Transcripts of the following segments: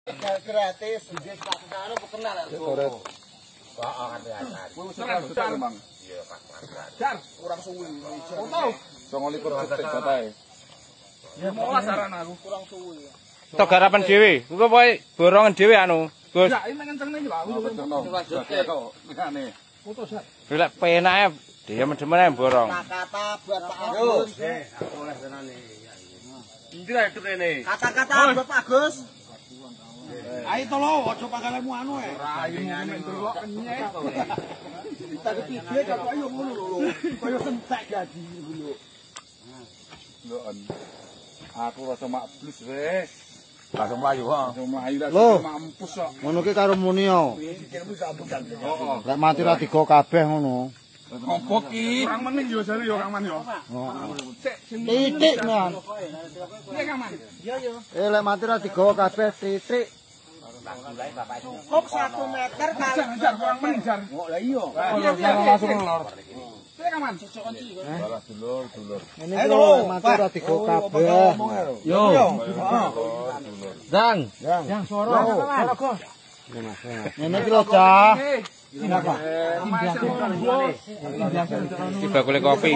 Gratis, di sepatu kenal aku. Wah, besar, Bang. Iya, besar. Kurang suwi. Tahu. 29 detik bae. Ya molas saran aku kurang suwi. Tok garapan dhewe. Engko pokoke borongan dhewe anu, Gus. Ya, ini ngenceng iki lho. Lanjutke kok. Ngene. Foto sak. Lek penake dia medemen borong. Kata buat Pak Agus. Oleh tenane. Endi ra itu rene? Kata-kata buat Pak Agus. Ayo tolo, ojo pakalemu anu ae. Rayu men delok kenyek. Kita ketiga kok ayo ngono lho. Kaya sentek gaji lho. Lho. Aku rasa makblus wis. Langsung mlayu ha. Langsung mlayu lah mampus kok. Ngono ki karo muni yo. Pikirmu sambutan. Lek mati ra digo kabeh ngono. Ngopo ki? Kurang meneh yo jare yo Kang Man yo. Titik man. Iya Kang Man. Iya yo. Lek mati ra digo kabeh titik. Cukup 1 meter kali. Jar kurang meneh jar. Lah iya. Langsung lor. Iya Kang Man. Balas dulur. Ngene iki lho mati ra digo kabeh. Yo. Dang. Yang soro. Ngene iki lho, Cah. Tiba kule kopi.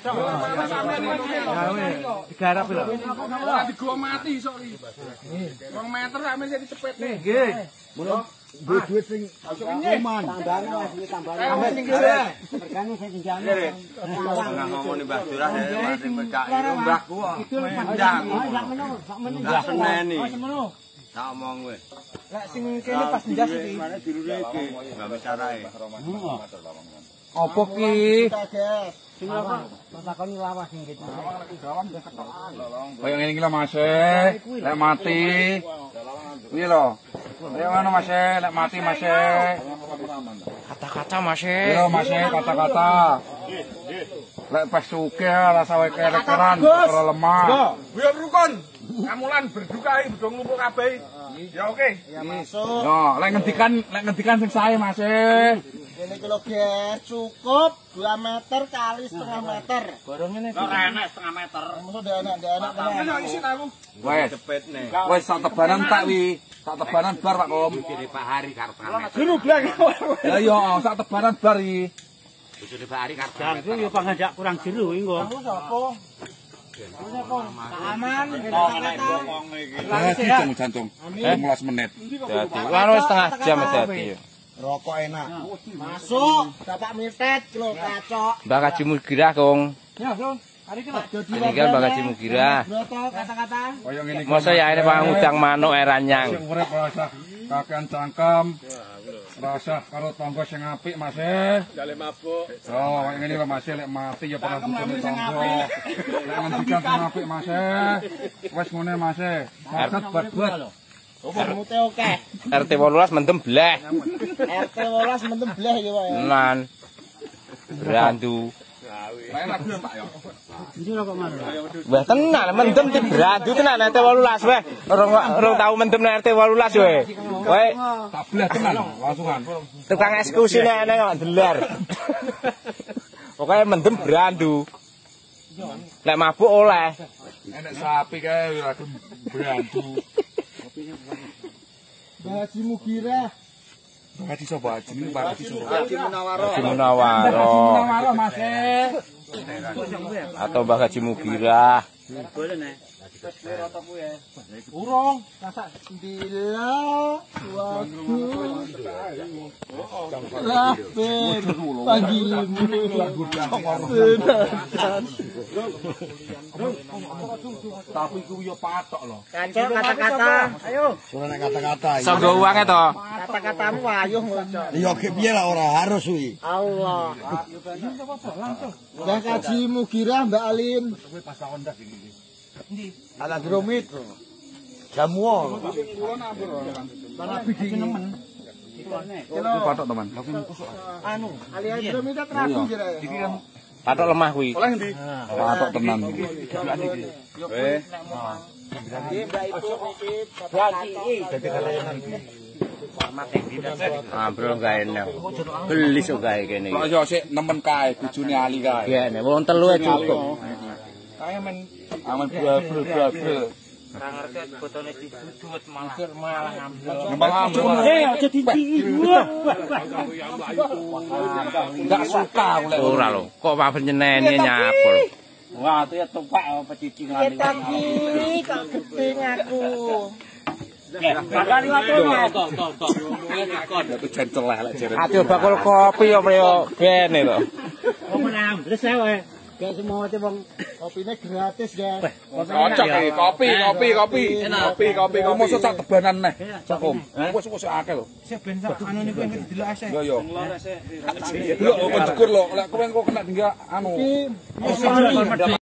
Digarap lho. Ora digo mati iso iki. 2 meter sak men dicepet. Nggih. Mulo duit sing kuman. Tambahan Mas, tambahan. Regane sing tinggalane. Ngomongin Mbah Durah mati pecak itu mbahku kok. Menjang. Sak seneni. Tak omong kowe. Lek sing kene pas ndas iki. Mane dirure iki. Enggak bisa rae. Apa ki? Sing apa? Takoni lawas sing gitu. Kaya ngene iki lho, Mas. Lek mati. Kuwi lho. Kaya ngono, Mas. Lek mati, Mas. Kata-kata Mas. Yo, Mas, kata-kata. Lek pas sugih rasa wae kerekeran, ora lemah. Biar rukun. Kamulan berduka iki bodho nglumpuk kabeh. Ya oke. Ya masuk. Yo, lek ngendikan sing sae, Mas. Ini kalau guys cukup 2 meter kali setengah meter. Borong ini. Ora enak setengah meter. Maksud ada anak. Ana isi aku. Wes. Wes sak tebanan tak wi. Sak tebanan bar Pak Kom. Kiri Pak Hari karepan. Juru blek. Lah yo sak tebanan bar iki. Bojone Pak Hari karepan. Jangkung yo pangajak kurang jeru iki kok. Kamu sapa? Aman. Lagi jantung. 15 menit. Dadi anu setengah jam dadi. Rokok enak. Masuk. Bapak Mitet kilo kacok. Mbak Kaji Mugirah, Kong. Ya, Son. Hari ini Ini kan Mbak Kaji Mugirah. Kata-kata. Kaya ngene iki. Masa ya ini pangudang manuk eranyang. Sing urip rasa kakean cangkem. Rasa karo tangga sing apik, Mas. Jale mabuk. Oh, kaya ngene lho, Mas. Lek mati ya pernah bojone tangga. Lek ngendikan sing apik, Mas. Wes ngene, Mas. Sakit buat. Umurmute oke. RT 18 mendem bleh. RT 18 mentem bleh iki wae. Nan. Brandu. Enak Gus Pak ya. Iki lho kok Mas. Wah tenan mendem di brandu tenan RT 18 weh. Orang tahu mendem RT 18 weh. Weh Tablah tenan langsungan. tukang eksekusi nek kok delar. Pokoke mendem brandu. Lek mabuk oleh. Enek sapi kae ora brandu. Haji Mugirah. Haji sapa jenenge Pak Haji sapa? Haji Munawaro. Haji Munawaro Nawaro Mas. atau Mbak Haji Mugirah. Urung, masak dilo, waduh. Rapir, panggilanmu. Tapi ku yo patok lho. Kacok kata-kata. Ayo. Soale nek kata-kata iki. Sanggo uange to. Kata-katamu ayuh ngocok. Iya ge piye lah ora harus kuwi. Allah. Mbak Haji Mugirah, Mbak Alin. Anak Dromit. Jamuo. Mana biji nemen. Itu patok teman. Anu, alias Dromit terakhir kira. Iki kan Patok lemah kuwi. Oleh ndi? patok tenan. Weh. Iki Mbak Ibu iki Ambrol gawe enak. Beli sok gawe kene Kok iki. yo sik nemen kae bojone ali kae. Ya nek wong telu cukup. Kae men aman bubul. Ora ngerti botone didudut malah ngambil. Aja diciki. Enggak suka oleh ora lho. Kok Pak nyeneni nyapul. Wah, itu ya tumpak apa cicingan ini. Tapi kok gede aku. Bakal liwat itu gentle lah lek jare. Ati bakul kopi yo mreo kene to. Apa nang? Wis wae. Kayak semua itu bang, kopinya gratis ya. Cocok iki kopi. Kopi. Mosok sak tebanan neh. Cakum. Wis akeh lho. Sik ben sak anu niku engko didelok asih. Yo yo. Lho kok cukur lho, lek kowe engko kena tinggal anu.